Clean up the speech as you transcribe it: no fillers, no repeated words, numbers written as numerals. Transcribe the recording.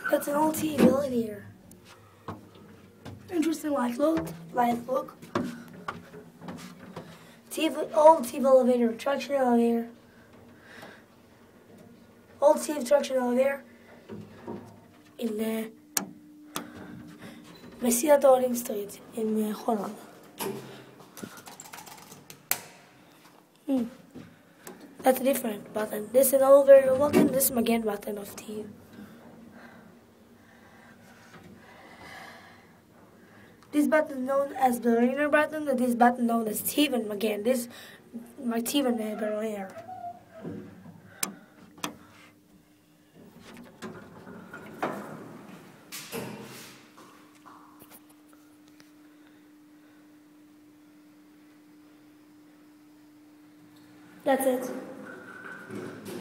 That's an old Teev elevator. Interesting light look. Old Teev elevator, traction elevator. Old Teev traction elevator in Mesilat HaOlim Street in Holon. That's a different button. This is an elevator button. This is my again button of Teev. This button known as Berliner button, and this button known as Teev and again. This my Teev and Berliner. That's it.